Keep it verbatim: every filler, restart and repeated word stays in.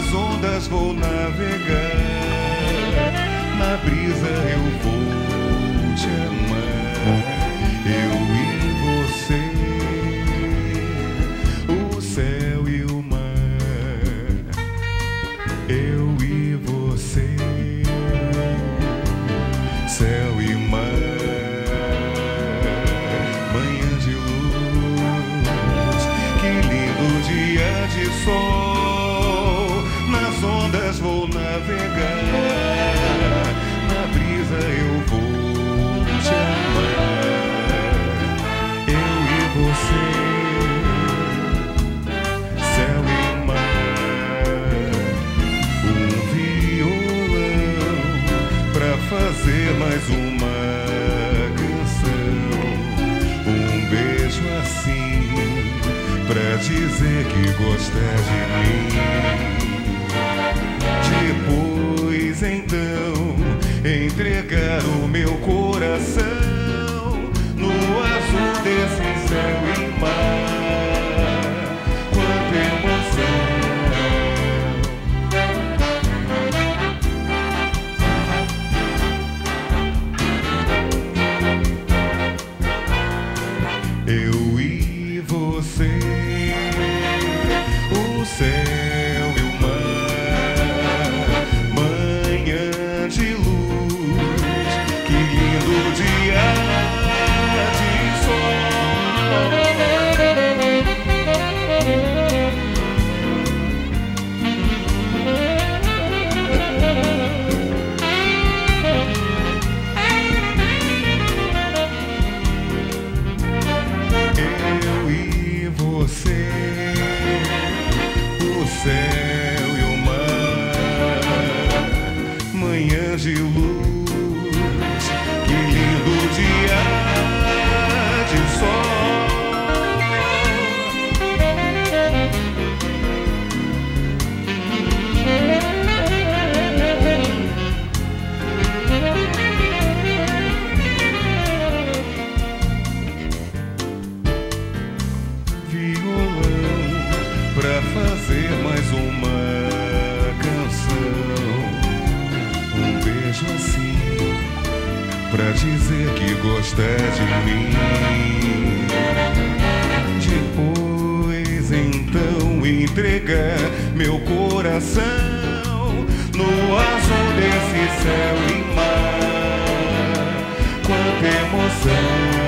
nas ondas vou navegar, na brisa eu vou te amar, eu e você, o céu e o mar, eu e você, céu e mar, manhã de luz, que lindo dia de sol, nas ondas vou navegar, na brisa eu vou te amar, eu e você, céu e mar, um violão pra fazer mais uma canção, um beijo assim pra dizer que gosta de mim. Depois então entregar o meu coração no azul desse céu e mar. Quanta emoção! Eu e você, o céu e o mar, manhã de luz, que lindo dia de sol. Eu e você, o céu e o mar, manhã de luz, que lindo dia de sol. Violão pra fazer mais uma canção, um beijo assim pra dizer que gosta de mim. Depois então entregar meu coração no azul desse céu e mar. Quanta emoção!